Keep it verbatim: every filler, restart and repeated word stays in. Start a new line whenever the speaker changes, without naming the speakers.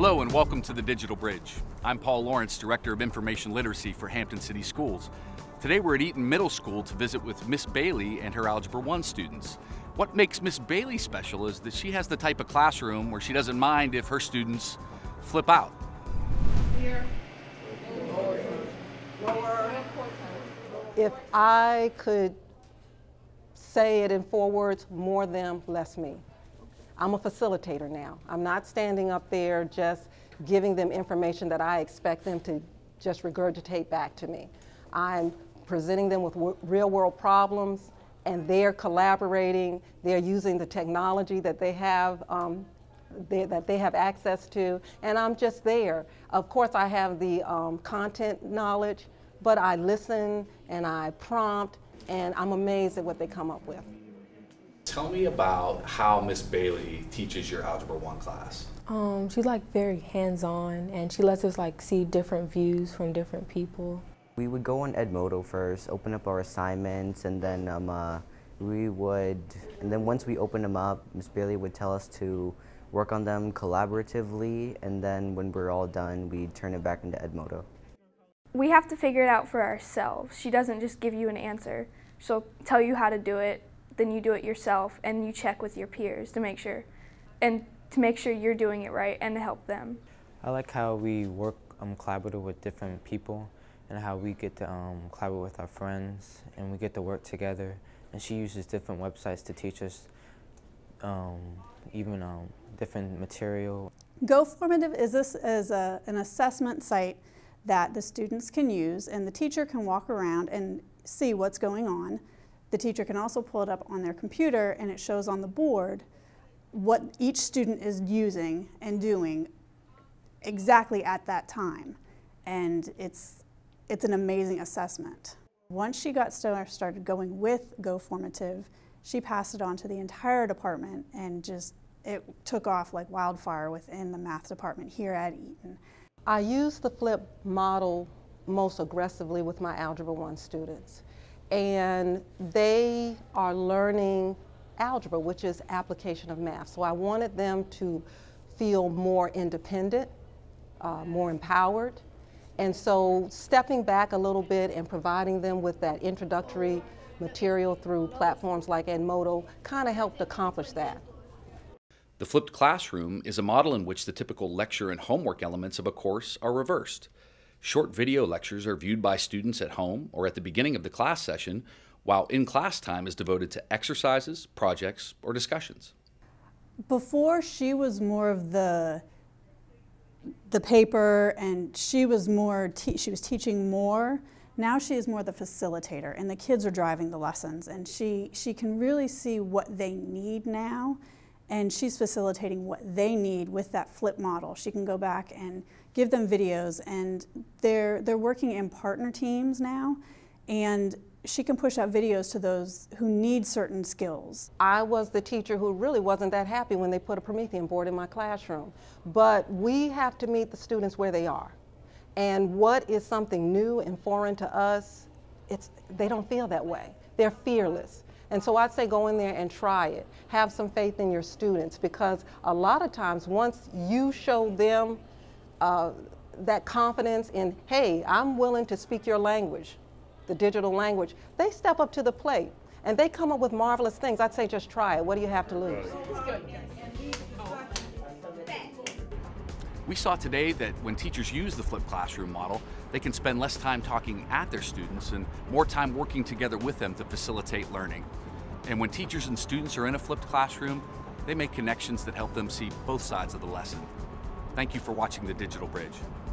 Hello and welcome to the Digital Bridge. I'm Paul Lawrence, Director of Information Literacy for Hampton City Schools. Today we're at Eaton Middle School to visit with Miss Bailey and her Algebra one students. What makes Miss Bailey special is that she has the type of classroom where she doesn't mind if her students flip out.
Here. Lower. Lower.
If I could say it in four words, more them, less me. I'm a facilitator now. I'm not standing up there just giving them information that I expect them to just regurgitate back to me. I'm presenting them with real world problems, and they're collaborating. They're using the technology that they have um, they, that they have access to, and I'm just there. Of course, I have the um, content knowledge, but I listen and I prompt, and I'm amazed at what they come up with.
Tell me about how Miss Bailey teaches your Algebra one class.
Um, she's like very hands-on, and she lets us like see different views from different people.
We would go on Edmodo first, open up our assignments, and then um, uh, we would, and then once we opened them up, Miss Bailey would tell us to work on them collaboratively, and then when we're all done, we'd turn it back into Edmodo.
We have to figure it out for ourselves. She doesn't just give you an answer. She'll tell you how to do it, then you do it yourself, and you check with your peers to make sure, and to make sure you're doing it right and to help them.
I like how we work um, collaborative with different people, and how we get to um, collaborate with our friends, and we get to work together. And she uses different websites to teach us um, even um, different material.
GoFormative is this is a, an assessment site that the students can use, and the teacher can walk around and see what's going on. The teacher can also pull it up on their computer, and it shows on the board what each student is using and doing exactly at that time. And it's, it's an amazing assessment. Once she got started going with GoFormative, she passed it on to the entire department, and just it took off like wildfire within the math department here at Eaton.
I use the flip model most aggressively with my Algebra one students. And they are learning algebra, which is application of math. So I wanted them to feel more independent, uh, more empowered. And so stepping back a little bit and providing them with that introductory material through platforms like Edmodo kind of helped accomplish that.
The flipped classroom is a model in which the typical lecture and homework elements of a course are reversed. Short video lectures are viewed by students at home or at the beginning of the class session, while in-class time is devoted to exercises, projects, or discussions.
Before, she was more of the, the paper, and she was more, te she was teaching more. Now she is more the facilitator, and the kids are driving the lessons, and she, she can really see what they need now, and she's facilitating what they need with that flip model. She can go back and give them videos, and they're, they're working in partner teams now, and she can push out videos to those who need certain skills.
I was the teacher who really wasn't that happy when they put a Promethean board in my classroom, but we have to meet the students where they are. And what is something new and foreign to us, it's, they don't feel that way. They're fearless. And so I'd say go in there and try it. Have some faith in your students, because a lot of times once you show them uh, that confidence in, hey, I'm willing to speak your language, the digital language, they step up to the plate and they come up with marvelous things. I'd say just try it. What do you have to lose?
We saw today that when teachers use the flipped classroom model, they can spend less time talking at their students and more time working together with them to facilitate learning. And when teachers and students are in a flipped classroom, they make connections that help them see both sides of the lesson. Thank you for watching the Digital Bridge.